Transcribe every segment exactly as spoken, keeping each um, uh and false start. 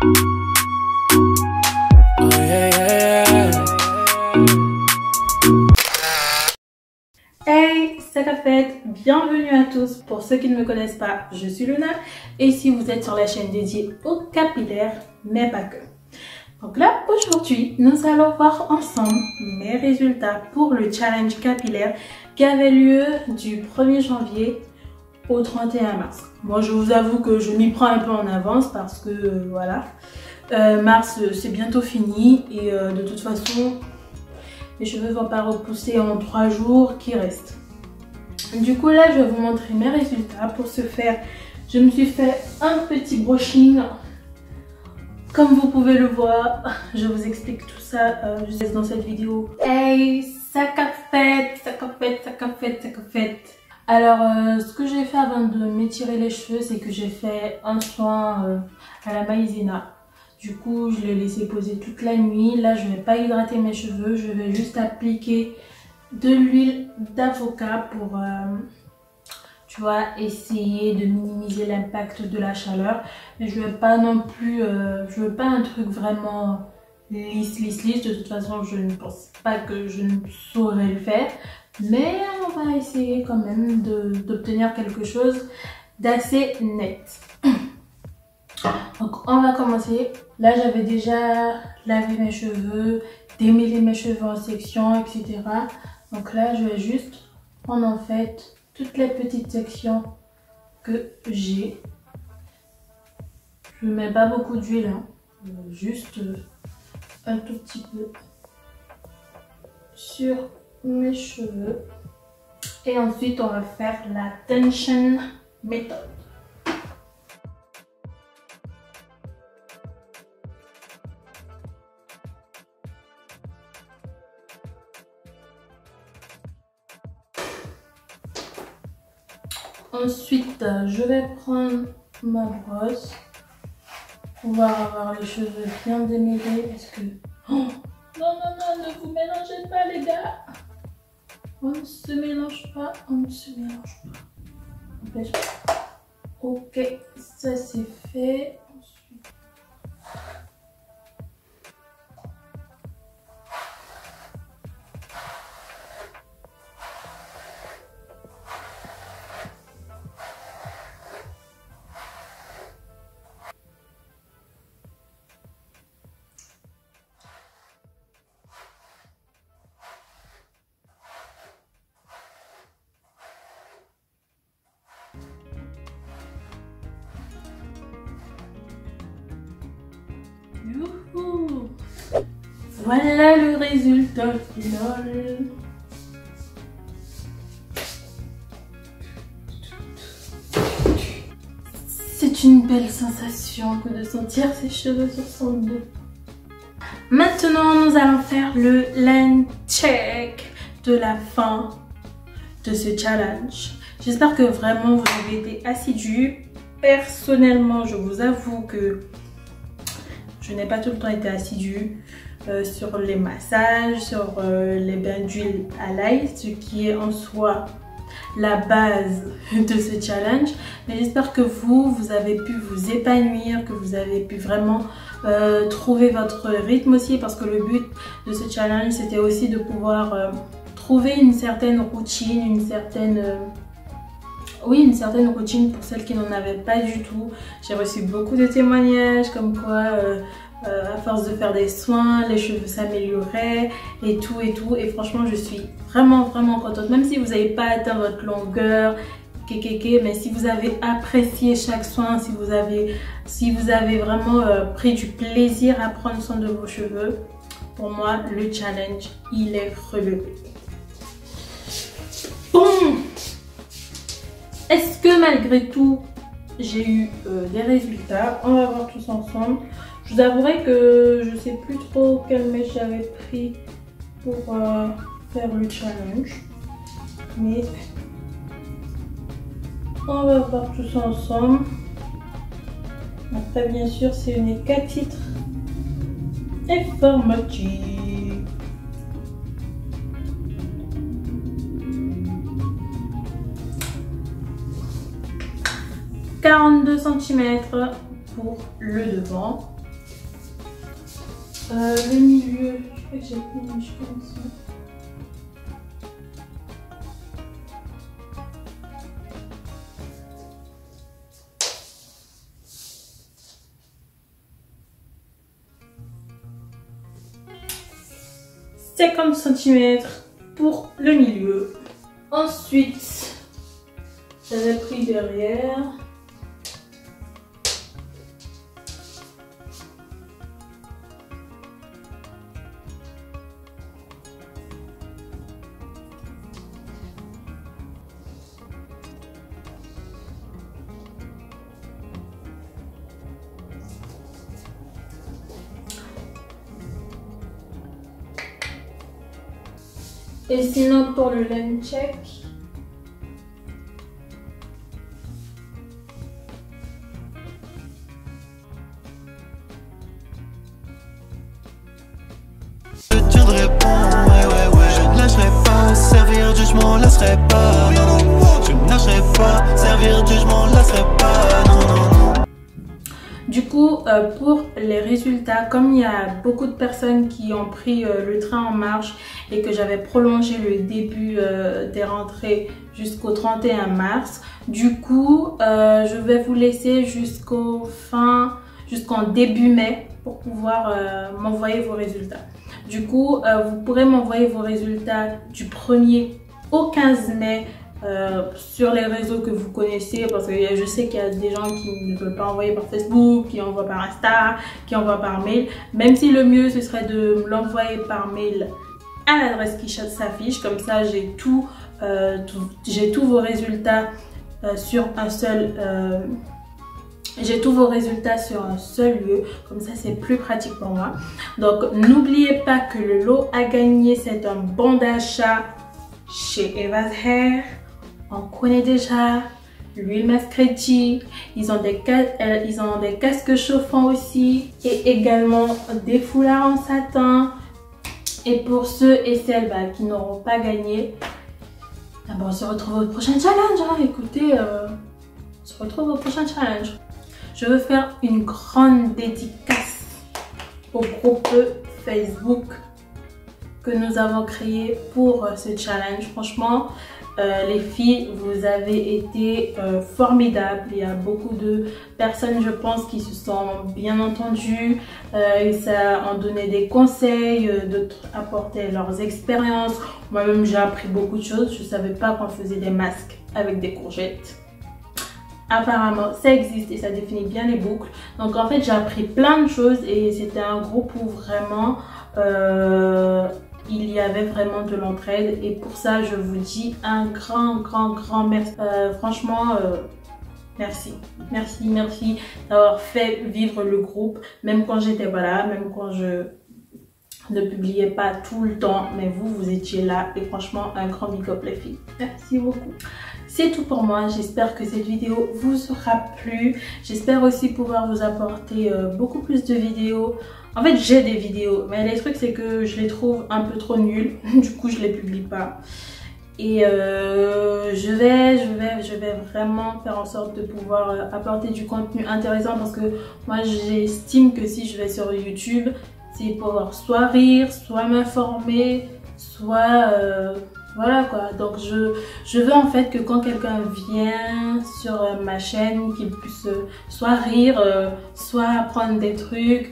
Hey, c'est la fête, bienvenue à tous. Pour ceux qui ne me connaissent pas, je suis Luna et si vous êtes sur la chaîne dédiée aux capillaires, mais pas que. Donc là, aujourd'hui, nous allons voir ensemble mes résultats pour le challenge capillaire qui avait lieu du premier janvier au trente et un mars. Moi, je vous avoue que je m'y prends un peu en avance parce que, euh, voilà, euh, mars, euh, c'est bientôt fini et euh, de toute façon, les cheveux ne vont pas repousser en trois jours qui restent. Du coup, là, je vais vous montrer mes résultats. Pour ce faire, je me suis fait un petit brushing. Comme vous pouvez le voir, je vous explique tout ça euh, juste dans cette vidéo. Hey, ça qu'a fait, ça qu'a fait, ça qu'a fait, ça qu'a fait. Alors, euh, ce que j'ai fait avant de m'étirer les cheveux, c'est que j'ai fait un soin euh, à la maïzena. Du coup, je l'ai laissé poser toute la nuit. Là, je ne vais pas hydrater mes cheveux, je vais juste appliquer de l'huile d'avocat pour... Euh, tu vois, essayer de minimiser l'impact de la chaleur. Mais je veux pas non plus, euh, je veux pas un truc vraiment lisse, lisse, lisse. De toute façon, je ne pense pas que je ne saurais le faire. Mais on va essayer quand même d'obtenir quelque chose d'assez net. Donc on va commencer. Là, j'avais déjà lavé mes cheveux, démêlé mes cheveux en section, et cetera. Donc là, je vais juste prendre en fait toutes les petites sections que j'ai. Je ne mets pas beaucoup d'huile, hein. Juste un tout petit peu sur mes cheveux. Et ensuite, on va faire la tension méthode. Ensuite, je vais prendre ma brosse pour pouvoir avoir les cheveux bien démêlés parce que... Oh, non, non, non, ne vous mélangez pas les gars. On ne se mélange pas, on ne se mélange pas. Ok, ça c'est fait. Ensuite... Youhou! Voilà le résultat final. C'est une belle sensation que de sentir ses cheveux sur son dos. Maintenant, nous allons faire le land check de la fin de ce challenge. J'espère que vraiment vous avez été assidus. Personnellement, je vous avoue que je n'ai pas tout le temps été assidue euh, sur les massages, sur euh, les bains d'huile à l'ail, ce qui est en soi la base de ce challenge. Mais j'espère que vous, vous avez pu vous épanouir, que vous avez pu vraiment euh, trouver votre rythme aussi, parce que le but de ce challenge, c'était aussi de pouvoir euh, trouver une certaine routine, une certaine... Euh, Oui, une certaine routine pour celles qui n'en avaient pas du tout. J'ai reçu beaucoup de témoignages comme quoi, euh, euh, à force de faire des soins, les cheveux s'amélioraient et tout et tout. Et franchement, je suis vraiment, vraiment contente. Même si vous n'avez pas atteint votre longueur, kékéké, mais si vous avez apprécié chaque soin, si vous avez, si vous avez vraiment euh, pris du plaisir à prendre soin de vos cheveux, pour moi, le challenge, il est relevé. Bon! Est-ce que malgré tout, j'ai eu euh, des résultats? On va voir tous ensemble. Je vous avouerai que je ne sais plus trop quelle mèche j'avais pris pour euh, faire le challenge. Mais on va voir tous ensemble. Après, bien sûr, c'est une cas titre informatique. quarante-deux centimètres pour le devant Euh, le milieu, je crois que j'ai pris, je pense. cinquante centimètres pour le milieu. Ensuite, j'avais pris derrière. Et sinon pour le line check, je tiendrai bon, ouais ouais ouais. Je ne lâcherai pas, servir Dieu, je m'en lasserai pas, non. Je ne lâcherai pas, servir Dieu, je m'en lasserai pas, non, non, non. Du coup, euh, pour les résultats, comme il y a beaucoup de personnes qui ont pris euh, le train en marche et que j'avais prolongé le début euh, des rentrées jusqu'au trente et un mars, du coup, euh, je vais vous laisser jusqu'au fin, jusqu'en début mai pour pouvoir euh, m'envoyer vos résultats. Du coup, euh, vous pourrez m'envoyer vos résultats du premier au quinze mai. Euh, sur les réseaux que vous connaissez, parce que je sais qu'il y a des gens qui ne veulent pas envoyer par Facebook, qui envoient par Insta, qui envoient par mail, même si le mieux ce serait de me l'envoyer par mail à l'adresse qui s'affiche, comme ça j'ai tout, euh, tout j'ai tous vos résultats euh, sur un seul euh, j'ai tous vos résultats sur un seul lieu, comme ça c'est plus pratique pour moi. Donc n'oubliez pas que le lot à gagner, c'est un bon d'achat chez Eva's Hair. On connaît déjà l'huile Mascretti, ils ont des euh, ils ont des casques chauffants aussi et également des foulards en satin. Et pour ceux et celles bah, qui n'auront pas gagné, ah bon, on se retrouve au prochain challenge. Hein. Écoutez, euh, on se retrouve au prochain challenge. Je veux faire une grande dédicace au groupe Facebook que nous avons créé pour euh, ce challenge. Franchement, euh, les filles, vous avez été euh, formidables. Il y a beaucoup de personnes, je pense, qui se sont bien entendues. Euh, et ça en donné des conseils, euh, d'autres apportaient leurs expériences. Moi-même, j'ai appris beaucoup de choses. Je ne savais pas qu'on faisait des masques avec des courgettes. Apparemment, ça existe et ça définit bien les boucles. Donc, en fait, j'ai appris plein de choses et c'était un groupe où vraiment... Euh, il y avait vraiment de l'entraide et pour ça je vous dis un grand grand grand merci. Euh, franchement euh, merci merci merci d'avoir fait vivre le groupe, même quand j'étais pas là, même quand je ne publiais pas tout le temps, mais vous vous étiez là et franchement un grand big up les filles, merci beaucoup. C'est tout pour moi, j'espère que cette vidéo vous aura plu, j'espère aussi pouvoir vous apporter euh, beaucoup plus de vidéos. En fait, j'ai des vidéos, mais le truc c'est que je les trouve un peu trop nulles, du coup je les publie pas. Et euh, je vais, je vais, je vais vraiment faire en sorte de pouvoir euh, apporter du contenu intéressant parce que moi j'estime que si je vais sur YouTube, c'est pour pouvoir soit rire, soit m'informer, soit euh, voilà quoi. Donc je, je veux en fait que quand quelqu'un vient sur euh, ma chaîne, qu'il puisse euh, soit rire, euh, soit apprendre des trucs.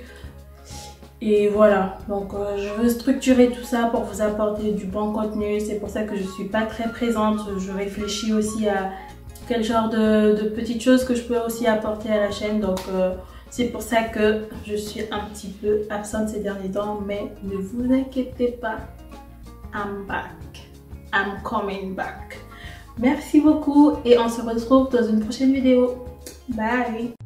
Et voilà, donc euh, je veux structurer tout ça pour vous apporter du bon contenu. C'est pour ça que je ne suis pas très présente. Je réfléchis aussi à quel genre de, de petites choses que je peux aussi apporter à la chaîne. Donc euh, c'est pour ça que je suis un petit peu absente ces derniers temps. Mais ne vous inquiétez pas, I'm back. I'm coming back. Merci beaucoup et on se retrouve dans une prochaine vidéo. Bye!